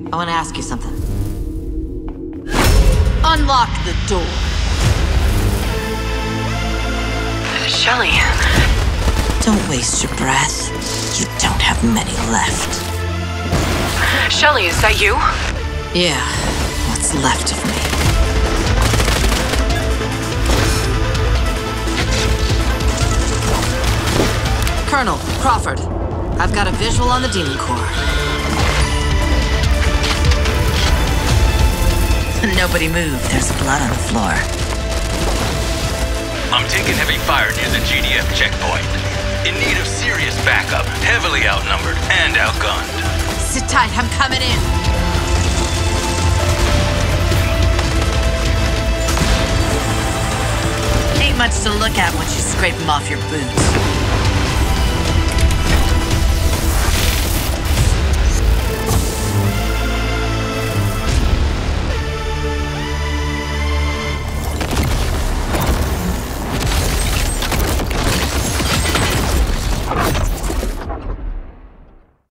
I want to ask you something. Unlock the door. Shelly. Don't waste your breath. You don't have many left. Shelly, is that you? Yeah, what's left of me. Colonel, Crawford. I've got a visual on the Demon Core. Nobody move. There's blood on the floor. I'm taking heavy fire near the GDF checkpoint. In need of serious backup, heavily outnumbered and outgunned. Sit tight, I'm coming in. Ain't much to look at once you scrape them off your boots.